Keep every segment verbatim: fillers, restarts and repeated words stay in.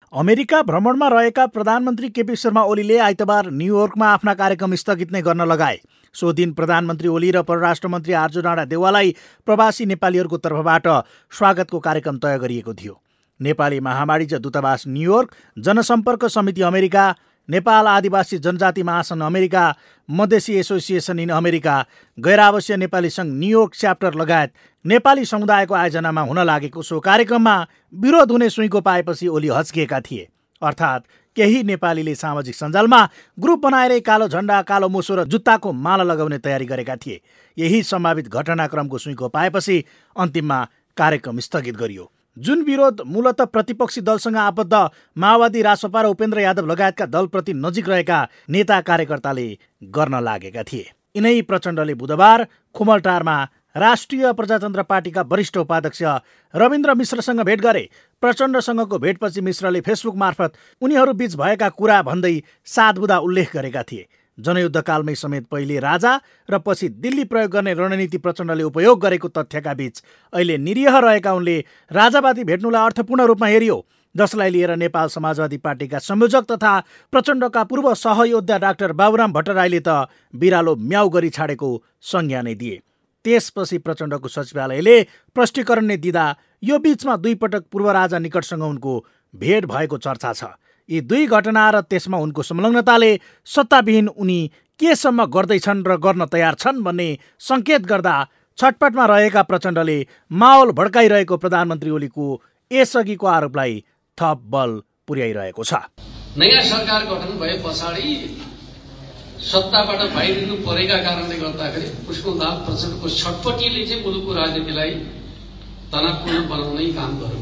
America भ्रमणमा रहेका प्रधानमन्त्री केपी शर्मा ओलीले आइतबार न्युयोर्कमा आफ्ना कार्यक्रम स्थगित नै गर्न लगाए। सो दिन प्रधानमन्त्री ओली र परराष्ट्र मन्त्री आर्जु राणा देउवालाई प्रवासी नेपालीहरूको तर्फबाट स्वागतको कार्यक्रम तय गरिएको थियो। नेपाली महावाणिज्य दूतावास न्युयोर्क, जनसम्पर्क समिति अमेरिका, नेपाल आदिवासी जनजाति महासङ्घ America, Madhesi association in America, गैर-आवासीय नेपाली सङ्घ न्युयोर्क च्याप्टर लगायत नेपाली समुदायको आयोजनामा हुन लागेको सो कार्यक्रममा विरोध हुने सुइँको पाएपछि ओली हच्किएका थिए। अर्थात् केही नेपालीले सामाजिक सञ्जालमा ग्रुप बनाएर कालो झण्डा, कालो मुसो र जुत्ताको माला लगाउने तयारी गरेका थिए। यही सम्भावित घटनाक्रमको सुइँको पाएपछि अन्तिममा कार्यक्रम स्थगित गरियो। जुन विरोध मूलत प्रतिपक्षी दलसँग आबद्ध माओवादी, रासपा र उपेन्द्र यादव लगायतका दलप्रति नजिक रहेका नेता कार्यकर्ताले गर्न लागेका थिए। यिनै प्रचण्डले बुधबार खुमलटारमा राष्ट्रिय प्रजातन्त्र पार्टीका वरिष्ठ उपाध्यक्ष रविन्द्र मिश्रसँग भेट गरे। प्रचण्डसँगको भेटपछि मिश्रले फेसबुक मार्फत उनीहरू बीच भएका कुरा भन्दै सातबुदा उल्लेख गरेका थिए। जनयुद्धकालमै समेत पहिले राजा र पछि दिल्ली प्रयोग गर्ने रणनीति प्रचण्डले उपयोग गरेको तथ्यका बीच अहिले निरीह रहेका उनले राजावादी भेट्नुलाई अर्थपूर्ण रूपमा हेरियो, जसलाई लिएर नेपाल समाजवादी पार्टीका संयोजक तथा प्रचण्डका पूर्व सहयोद्धा डाक्टर बाबुराम भट्टराईले त बिरालो म्याउ गरी छाडेको संज्ञा नै दिए। त्यसपछि प्रचण्डको सचिवालयले प्रष्टीकरण नै दिँदा यो बीचमा दुई पटक पूर्व राजा निकटसँग उनको भेट भएको चर्चा छ। यी दुई घटना र त्यसमा उनको संलग्नताले सत्ताविहीन उनी केसम्म गर्दैछन् र गर्न तयार छन् भन्ने सङ्केत गर्दा छटपटमा रहेका प्रचण्डले माहौल भड्काइरहेको प्रधानमन्त्री ओलीको यसअघिको आरोपलाई थप बल पुर्याइरहेको छ। नयाँ सरकार गठन भए पछाडि सत्ताबाट बाहिरिनु परेका कारणले गर्दाखेरि पुष्पकमल प्रचण्डको छटपटीले चाहिँ मुलुकको राजनीतिलाई तनावपूर्ण बनाउनै काम गर्यो।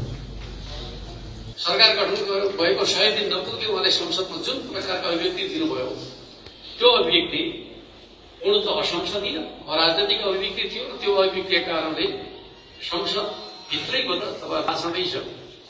सरकार गठन भएको सय दिन नपुग्दै उहाँले संसदमा जुन प्रकारका अभिव्यक्ति दिनुभयो त्यो अभिव्यक्ति पूर्णत असंसदीय अराजनैतिक अभिव्यक्ति थियो र त्यो अभिव्यक्तिका कारणले संसदभित्रैबाट अथवा भाषणै छ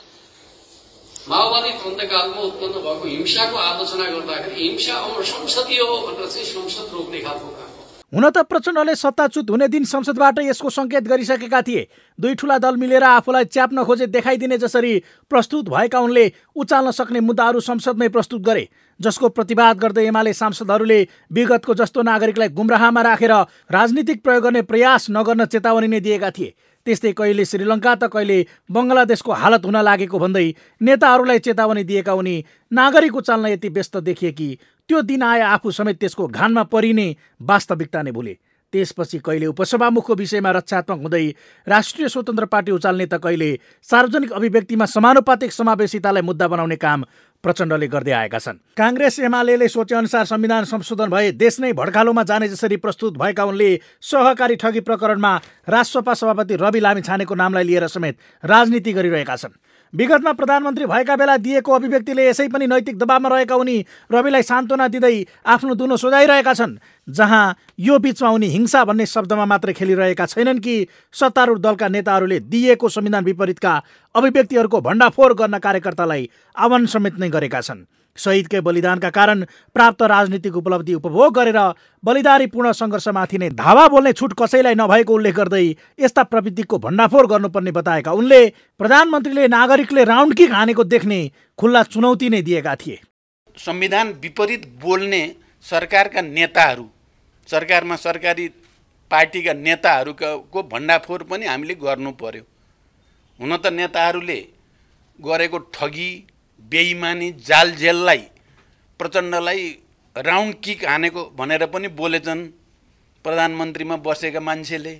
माओवादी द्वन्द्वकालमा उत्पन्न भएको हिंसाको आलोचना गर्दाखेरि हिंसा असंसदीय हो भनेर चाहिँ संसद रोक्ने खालको काम। हुन त प्रचण्डले सत्ताच्युत हुने दिन संसदबाट यसको सङ्केत गरिसकेका थिए। दुई ठूला दल मिलेर आफूलाई च्याप्न खोजे देखाइदिने जसरी प्रस्तुत भएका उनले उचाल्न सक्ने मुद्दाहरू संसदमै प्रस्तुत गरे, जसको प्रतिवाद गर्दै एमाले सांसदहरूले विगतको जस्तो नागरिकलाई गुमराहमा राखेर राजनीतिक प्रयोग गर्ने प्रयास नगर्न चेतावनी नै दिएका थिए। त्यस्तै कहिले श्रीलङ्का त कहिले बङ्गलादेशको हालत हुन लागेको भन्दै नेताहरूलाई चेतावनी दिएका उनी नागरिक उचाल्न यति व्यस्त देखिए कि त्यो दिन आए आफू समेत त्यसको घानमा परिने वास्तविकता नै भुले। त्यसपछि कहिले उपसभामुखको विषयमा रक्षात्मक हुँदै राष्ट्रिय स्वतन्त्र पार्टी उचाल्ने त कहिले सार्वजनिक अभिव्यक्तिमा समानुपातिक समावेशितालाई मुद्दा बनाउने काम प्रचण्डले गर्दै आएका छन्। काङ्ग्रेस एमाले सोचे अनुसार संविधान संशोधन भए देश नै भड्कालोमा जाने जसरी प्रस्तुत भएका उनले सहकारी ठगी प्रकरणमा राष्ट्रसभा सभापति रवि लामिछानेको नामलाई लिएर समेत राजनीति गरिरहेका छन्। विगतमा प्रधानमन्त्री भएका बेला दिएको अभिव्यक्तिले यसै पनि नैतिक दबावमा रहेका उनी रविलाई सान्त्वना दिँदै आफ्नो दुनो सोझाइरहेका छन्, जहाँ यो बीचमा उनी हिंसा भन्ने शब्दमा मात्रै खेलिरहेका छैनन् कि सत्तारूढ दलका नेताहरूले दिएको संविधान विपरीतका अभिव्यक्तिहरूको भण्डाफोर गर्न कार्यकर्तालाई आह्वान समेत नै गरेका छन्। शहीदकै बलिदानका कारण प्राप्त राजनीतिक उपलब्धि उपभोग गरेर बलिदारीपूर्ण सङ्घर्षमाथि नै धावा बोल्ने छुट कसैलाई नभएको उल्लेख गर्दै यस्ता प्रवृत्तिको भण्डाफोर गर्नुपर्ने बताएका उनले प्रधानमन्त्रीले नागरिकले राउन्ड किक हानेको देख्ने खुल्ला चुनौती नै दिएका थिए। संविधान विपरीत बोल्ने सरकारका नेताहरू, सरकारमा सरकारी पार्टीका नेताहरूको भण्डाफोर पनि हामीले गर्नु पर्यो। हुन त नेताहरूले गरेको ठगी, बेइमानी, जालझेललाई प्रचण्डलाई राउन्ड किक हानेको भनेर पनि बोलेछन् प्रधानमन्त्रीमा बसेका मान्छेले।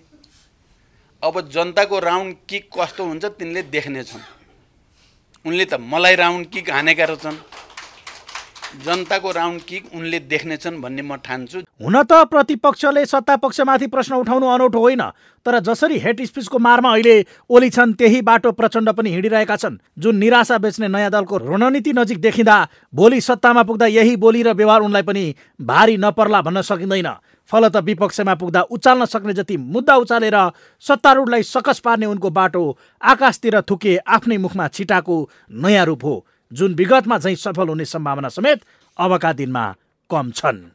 अब जनताको राउन्ड किक कस्तो हुन्छ तिनले देख्नेछन्। उनले त मलाई राउन्ड किक हानेका रहेछन्, जनताको राउन्ड किक उनले देख्नेछन् भन्ने म ठान्छु। हुन त प्रतिपक्षले सत्तापक्षमाथि प्रश्न उठाउनु अनौठो होइन, तर जसरी हेट स्पिचको मारमा अहिले ओली छन् त्यही बाटो प्रचण्ड पनि हिँडिरहेका छन्। जुन निराशा बेच्ने नयाँ दलको रणनीति नजिक देखिँदा भोलि सत्तामा पुग्दा यही बोली र व्यवहार उनलाई पनि भारी नपर्ला भन्न सकिँदैन। फलत विपक्षमा पुग्दा उचाल्न सक्ने जति मुद्दा उचालेर सत्तारूढलाई सकस पार्ने उनको बाटो आकाशतिर थुके आफ्नै मुखमा छिटाको नयाँ रूप हो, जुन विगतमा झैँ सफल हुने सम्भावना समेत अबका दिनमा कम छन्।